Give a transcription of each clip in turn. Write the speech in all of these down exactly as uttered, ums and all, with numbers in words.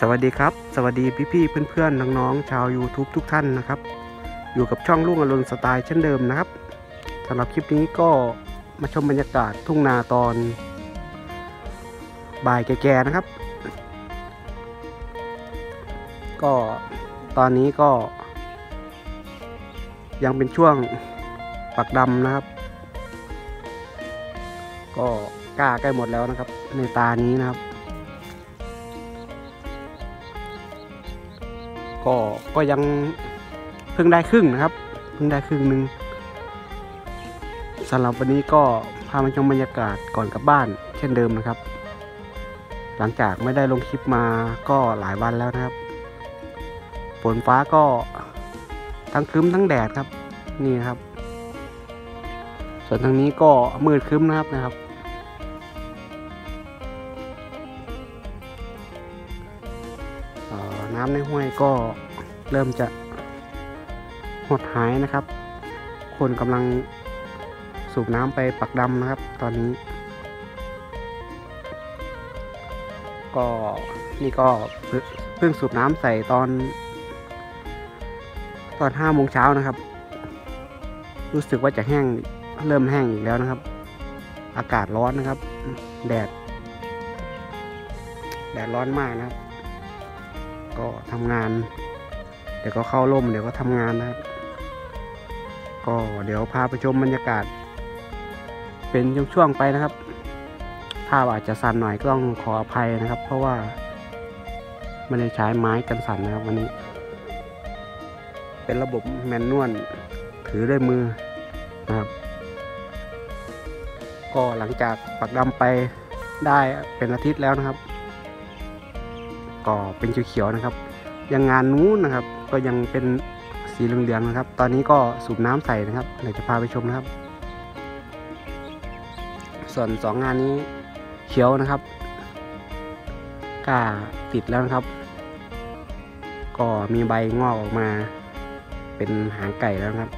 วัสดีครับสวัสดีพี่ๆเพื่อนๆน้องๆชาว YouTube ทุกท่านนะครับอยู่กับช่องลุงอรุณสไตล์เช่นเดิมนะครับสำหรับคลิปนี้ก็มาชมบรรยากาศทุ่งนาตอนบ่ายแก่ๆนะครับก็ตอนนี้ก็ยังเป็นช่วงปักดำนะครับก็กล้าใกล้หมดแล้วนะครับในตานี้นะครับก็ก็ยังเพิ่งได้ครึ่งนะครับเพิ่งได้ครึ่งหนึ่งสำหรับวันนี้ก็พามาชมบรรยากาศก่อนกลับบ้านเช่นเดิมนะครับหลังจากไม่ได้ลงคลิปมาก็หลายวันแล้วนะครับฝนฟ้าก็ทั้งครึ้มทั้งแดดครับนี่นะครับส่วนทางนี้ก็มืดครึ้มนะครับนะครับน้ำในห้วยก็เริ่มจะหดหายนะครับคนกำลังสูบน้ำไปปักดำนะครับตอนนี้ก็นี่ก็เพิ่งสูบน้ำใส่ตอนตอนห้าโมงเช้านะครับรู้สึกว่าจะแห้งเริ่มแห้งอีกแล้วนะครับอากาศร้อนนะครับแดดแดดร้อนมากนะครับก็ทำงานเดี๋ยวก็เข้าร่มเดี๋ยวก็ทำงานนะครับก็เดี๋ยวพาไปชมบรรยากาศเป็นช่วงๆไปนะครับภาพอาจจะสั่นหน่อยก็ต้องขออภัยนะครับเพราะว่าไม่ได้ใช้ไม้กันสั่นนะครับวันนี้เป็นระบบแมนนวลถือด้วยมือนะครับก็หลังจากปักดำไปได้เป็นอาทิตย์แล้วนะครับก็เป็นเขียวๆนะครับยังงานนู้นนะครับก็ยังเป็นสีเหลืองๆนะครับตอนนี้ก็สูบน้ำใส่นะครับเดี๋ยวจะพาไปชมนะครับส่วนสองงานนี้เขียวนะครับกล้าติดแล้วนะครับก็มีใบงอกออกมาเป็นหางไก่แล้วครับ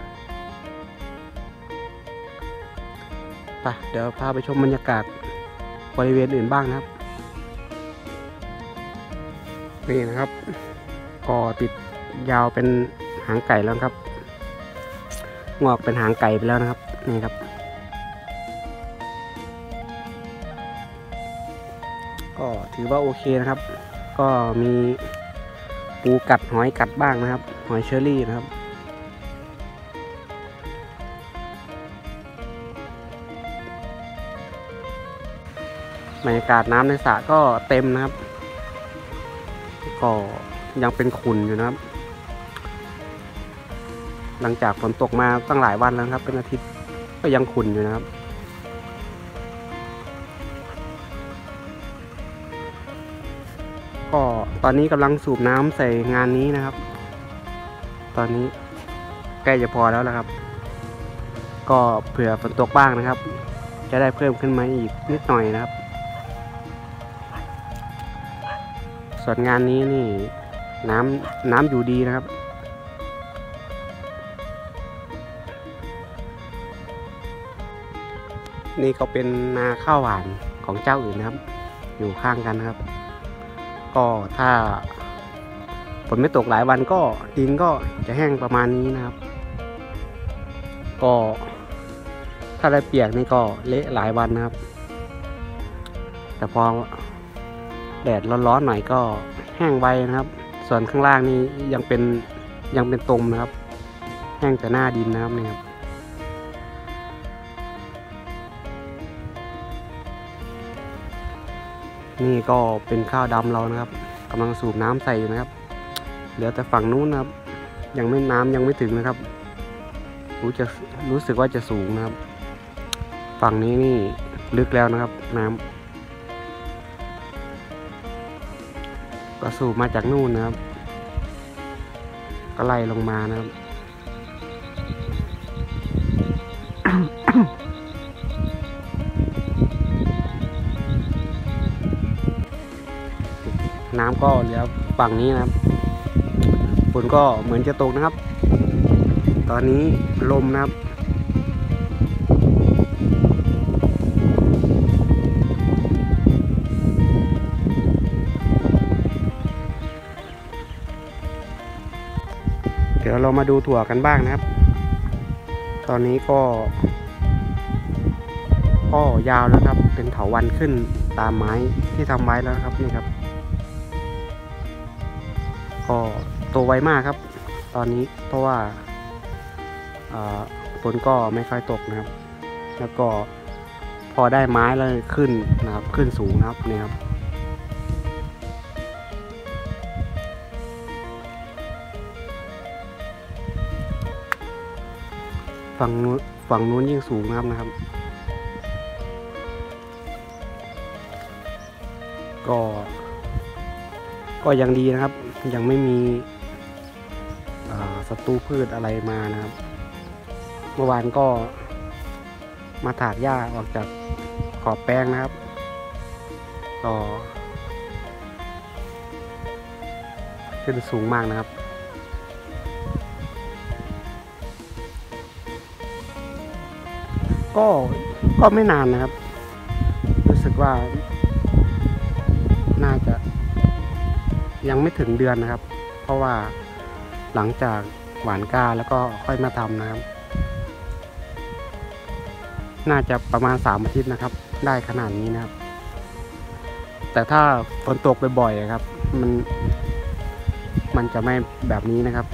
ไปเดี๋ยวพาไปชมบรรยากาศบริเวณอื่นบ้างนะครับนี่นะครับก็ติดยาวเป็นหางไก่แล้วครับงอกเป็นหางไก่ไปแล้วนะครับนี่ครับก็ถือว่าโอเคนะครับก็มีปูกัดหอยกัดบ้างนะครับหอยเชอรี่นะครับบรรยากาศน้ำในสระก็เต็มนะครับก็ยังเป็นขุ่นอยู่นะครับหลังจากฝนตกมาตั้งหลายวันแล้วครับเป็นอาทิตย์ก็ยังขุ่นอยู่นะครับก็ตอนนี้กำลังสูบน้ำใส่งานนี้นะครับตอนนี้ใกล้จะพอแล้วนะครับก็เผื่อฝนตกบ้างนะครับจะได้เพิ่มขึ้นมาอีกนิดหน่อยนะครับส่วนงานนี้นี่น้ำน้ำอยู่ดีนะครับนี่ก็เป็นนาข้าวหวานของเจ้าอื่นนะครับอยู่ข้างกันนะครับก็ถ้าฝนไม่ตกหลายวันก็ดินก็จะแห้งประมาณนี้นะครับก็ถ้าได้เปียกนี่ก็เละหลายวันนะครับแต่พอแดดร้อนๆหน่อยก็แห้งไวนะครับส่วนข้างล่างนี่ยังเป็นยังเป็นตมนะครับแห้งแต่หน้าดินนะครับนี่ครับนี่ก็เป็นข้าวดำเรานะครับกำลังสูบน้ำใส่อยู่นะครับเหลือแต่ฝั่งนู้นนะครับยังไม่น้ำยังไม่ถึงนะครับรู้จะรู้สึกว่าจะสูงนะครับฝั่งนี้นี่ลึกแล้วนะครับน้ำก็สูบมาจากนู่นนะครับก็ไล่ลงมานะครับ น้ำก็เหลือฝั่งนี้นะครับฝนก็เหมือนจะตกนะครับตอนนี้ลมนะครับ นเรามาดูถั่วกันบ้างนะครับตอนนี้ก็ก็ยาวแล้วครับเป็นเถาวัลย์ขึ้นตามไม้ที่ทำไว้แล้วครับนี่ครับก็โตไวมากครับตอนนี้เพราะว่าฝนก็ไม่ค่อยตกนะครับแล้วก็พอได้ไม้แล้วขึ้นนะครับขึ้นสูงนะครับนี่ครับฝั่งนู้นฝั่งนู้นยิ่งสูงนะครับนะครับก็ก็ยังดีนะครับยังไม่มีศัตรูพืชอะไรมานะครับเมื่อวานก็มาถากหญ้าออกจากขอบแป้งนะครับก็ขึ้นสูงมากนะครับก็ก็ไม่นานนะครับรู้สึกว่าน่าจะยังไม่ถึงเดือนนะครับเพราะว่าหลังจากหว่านก้าแล้วก็ค่อยมาทำนะครับน่าจะประมาณสามอาทิตย์นะครับได้ขนาดนี้นะครับแต่ถ้าฝนตกบ่อยๆครับมันมันจะไม่แบบนี้นะครับ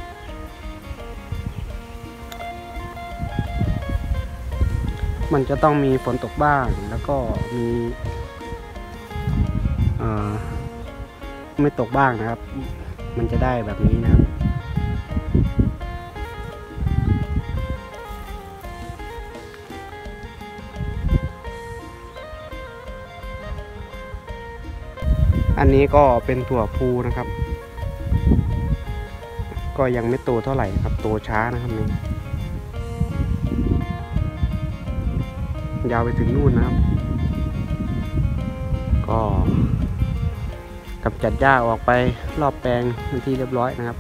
มันจะต้องมีฝนตกบ้างแล้วก็มีไม่ตกบ้างนะครับมันจะได้แบบนี้นะครับอันนี้ก็เป็นถั่วพูนะครับก็ยังไม่โตเท่าไหร่ครับโตช้านะครับนี่ยาวไปถึงนู่นนะครับก็กำจัดหญ้าออกไปรอบแปลงเป็นที่เรียบร้อยนะครับ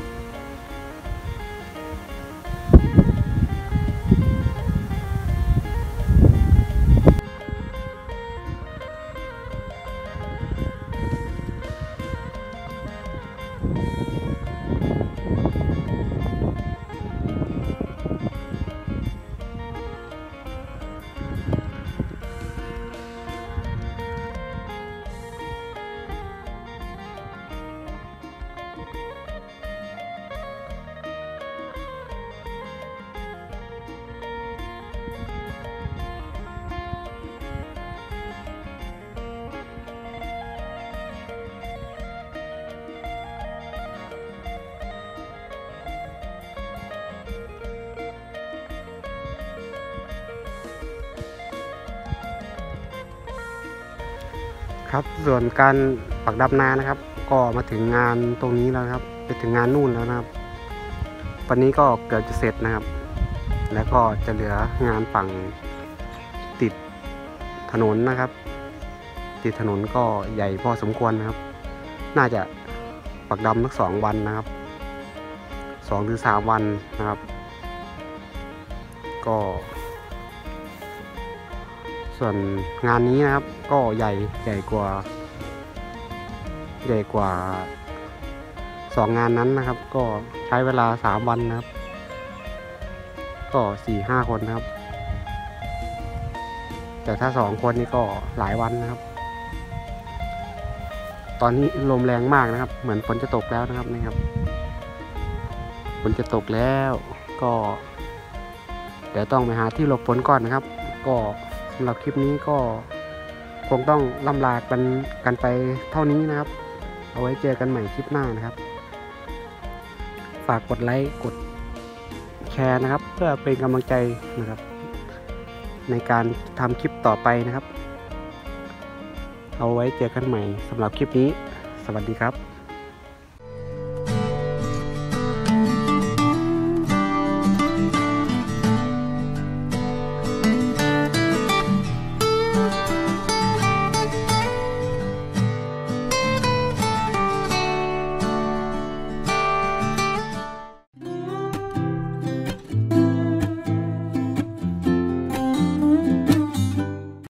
ครับส่วนการปักดำนานะครับก็มาถึงงานตรงนี้แล้วครับไปถึงงานนู่นแล้วนะครับวันนี้ก็เกือบจะเสร็จนะครับแล้วก็จะเหลืองานฝั่งติดถนนนะครับติดถนนก็ใหญ่พอสมควรนะครับน่าจะปักดำทั้งสองวันนะครับสองถึงสามวันนะครับก็ส่วนงานนี้นะครับก็ใหญ่ใหญ่กว่าใหญ่กว่าสองงานนั้นนะครับก็ใช้เวลาสามวันนะครับก็สี่ห้าคนนะครับแต่ถ้าสองคนนี่ก็หลายวันนะครับตอนนี้ลมแรงมากนะครับเหมือนฝนจะตกแล้วนะครับนี่ครับฝนจะตกแล้วก็เดี๋ยวต้องไปหาที่หลบฝนก่อนนะครับก็สำหรับคลิปนี้ก็คงต้องล่ำลากันกันไปเท่านี้นะครับเอาไว้เจอกันใหม่คลิปหน้านะครับฝากกดไลค์กดแชร์นะครับเพื่อเป็นกำลังใจนะครับในการทำคลิปต่อไปนะครับเอาไว้เจอกันใหม่สำหรับคลิปนี้สวัสดีครับ